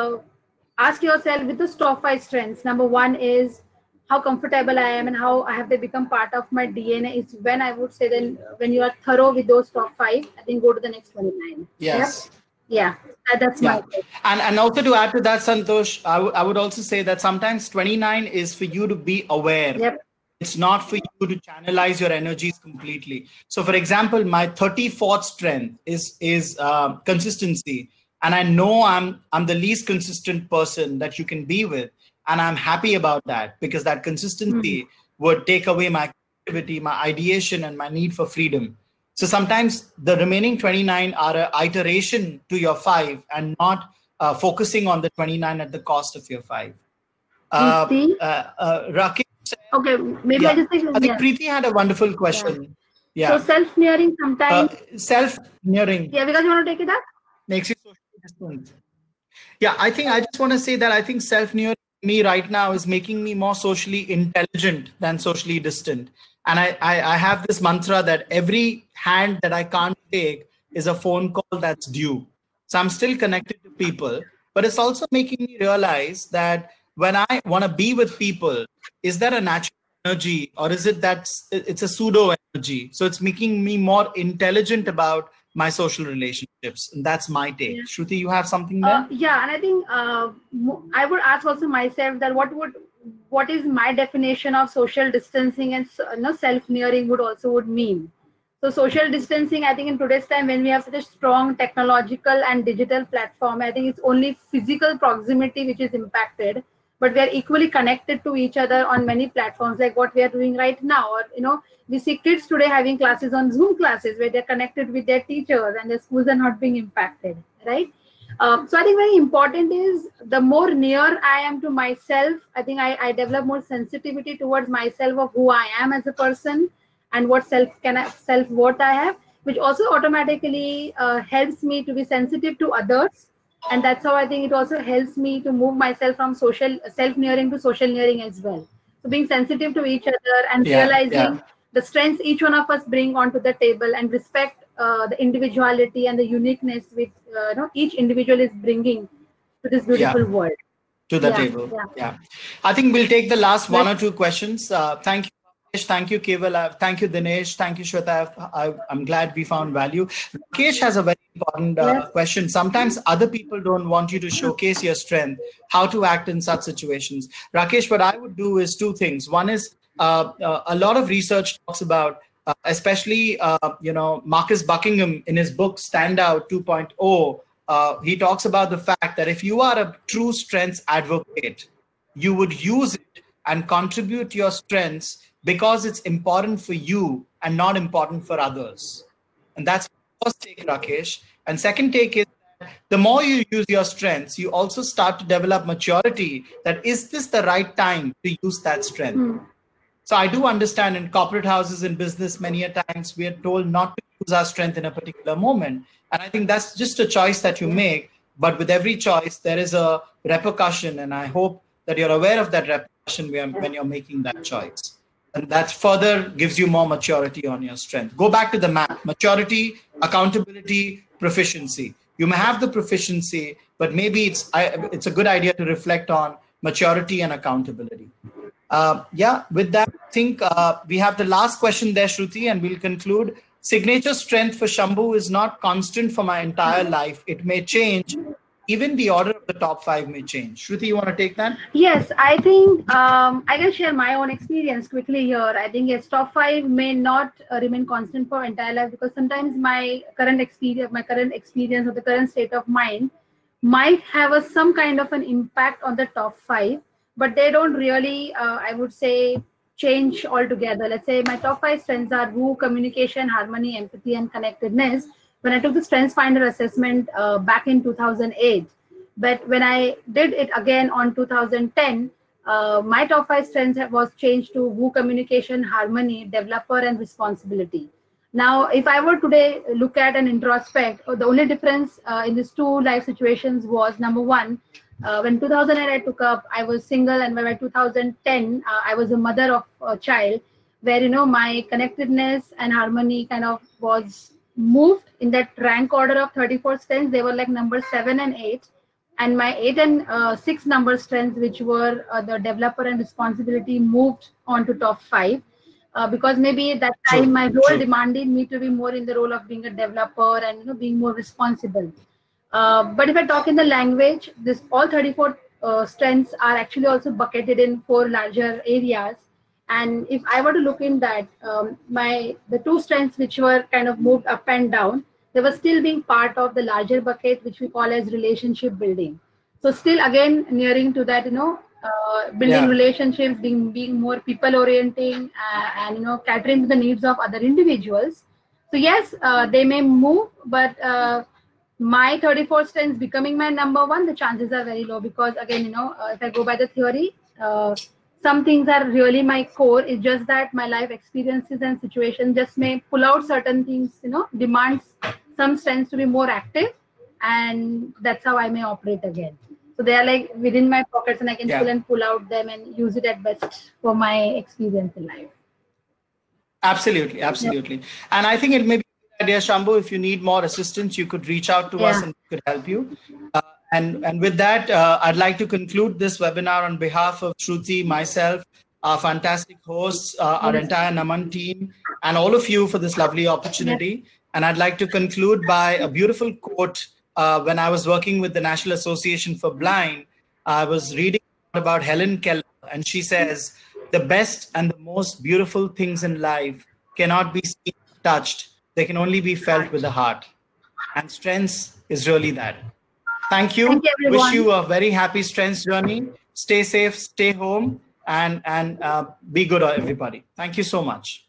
ask yourself with those top 5 strengths. Number one is how comfortable I am and how have they become part of my DNA. It's when I would say then when you are thorough with those top 5, I think go to the next 29. Yes. Yeah, that's my take. And also to add to that, Santosh, I would also say that sometimes 29 is for you to be aware. Yep. It's not for you to channelize your energies completely. So, for example, my 34th strength is consistency, and I know I'm the least consistent person that you can be with, and I'm happy about that because that consistency would take away my creativity, my ideation, and my need for freedom. So sometimes the remaining 29 are an iteration to your 5 and not focusing on the 29 at the cost of your 5. Rakesh. Okay, maybe I just think. I think Preeti had a wonderful question. Yeah. So self-nearing sometimes. Self-nearing. Yeah, because you want to take it up? Makes you socially distant. Yeah, I just want to say that I think self-nearing me right now is making me more socially intelligent than socially distant. And I have this mantra that every hand that I can't take is a phone call that's due. So I'm still connected to people, but it's also making me realize that when I want to be with people, is there a natural energy, or is it that it's a pseudo energy? So it's making me more intelligent about my social relationships. And that's my take. Yeah. Shruti, you have something there? Yeah, and I think I would ask also myself that what is my definition of social distancing and self-nearing would mean. So social distancing, I think in today's time when we have such a strong technological and digital platform, I think it's only physical proximity which is impacted, but we are equally connected to each other on many platforms like what we are doing right now. Or we see kids today having classes on Zoom classes where they're connected with their teachers and their schools are not being impacted, right? So I think very important is the more near I am to myself, I think I develop more sensitivity towards myself of who I am as a person and what self-worth I have, which also automatically helps me to be sensitive to others. And that's how I think it also helps me to move myself from social self-nearing to social nearing as well. So being sensitive to each other and realizing the strengths each one of us bring onto the table and respect the individuality and the uniqueness which each individual is bringing to this beautiful world. To the table. Yeah. I think we'll take the last one or two questions. Thank you. Thank you, Keval. Thank you, Dinesh. Thank you, Shweta. I'm glad we found value. Rakesh has a very important question. Sometimes other people don't want you to showcase your strength, how to act in such situations. Rakesh, what I would do is two things. One is a lot of research talks about, especially, Marcus Buckingham in his book, Standout 2.0, he talks about the fact that if you are a true strengths advocate, you would use it and contribute your strengths because it's important for you and not important for others. And that's first take, Rakesh. And second take is that the more you use your strengths, you also start to develop maturity that is this the right time to use that strength? So I do understand in corporate houses and business, many a times we are told not to use our strength in a particular moment. And I think that's just a choice that you make. But with every choice, there is a repercussion. And I hope that you're aware of that repercussion when you're making that choice. And that further gives you more maturity on your strength. Go back to the map: maturity, accountability, proficiency. You may have the proficiency, but maybe it's a good idea to reflect on maturity and accountability. With that, I think we have the last question there, Shruti, and we'll conclude. Signature strength for Shambhu is not constant for my entire life. It may change. Even the order of the top 5 may change. Shruti, you want to take that? Yes, I think I can share my own experience quickly here. I think yes, top 5 may not remain constant for entire life because sometimes my current experience or the current state of mind might have some kind of an impact on the top 5, but they don't really, I would say, change altogether. Let's say my top 5 strengths are woo, communication, harmony, empathy, and connectedness. When I took the Strengths Finder assessment back in 2008, but when I did it again on 2010, my top 5 strengths was changed to woo, communication, harmony, developer, and responsibility. Now, if I were today look at an introspect, the only difference in these two life situations was, number one, when 2008 I took up, I was single, and by 2010, I was a mother of a child, where my connectedness and harmony kind of was moved in that rank order of 34 strengths. They were like number 7 and 8, and my 8 and 6 number strengths, which were the developer and responsibility, moved on to top 5. Because maybe at that time my role demanded me to be more in the role of being a developer and being more responsible. But if I talk in the language, this all 34 strengths are actually also bucketed in 4 larger areas. And if I were to look in that, the 2 strengths which were kind of moved up and down, they were still being part of the larger bucket, which we call as relationship building. So still again nearing to that, building relationships, being more people orienting, and catering to the needs of other individuals. So yes, they may move, but my 34 strengths becoming my number 1, the chances are very low, because again, if I go by the theory, some things are really my core. It's just that my life experiences and situations just may pull out certain things, demands some strengths to be more active, and that's how I may operate again. So they are like within my pockets, and I can Yeah. pull and pull out them and use it at best for my experience in life. Absolutely, absolutely. And I think it may be a good idea, Shambhu, if you need more assistance, you could reach out to us Yeah. and we could help you. And with that, I'd like to conclude this webinar on behalf of Shruti, myself, our fantastic hosts, our Yes. entire Naman team, and all of you for this lovely opportunity. And I'd like to conclude by a beautiful quote. When I was working with the National Association for Blind, I was reading about Helen Keller, and she says, the best and the most beautiful things in life cannot be seen or touched. They can only be felt with the heart. And strength is really that. Thank you. Thank you, Wish everyone. you a very happy strength journey. Stay safe, stay home, and be good, everybody. Thank you so much.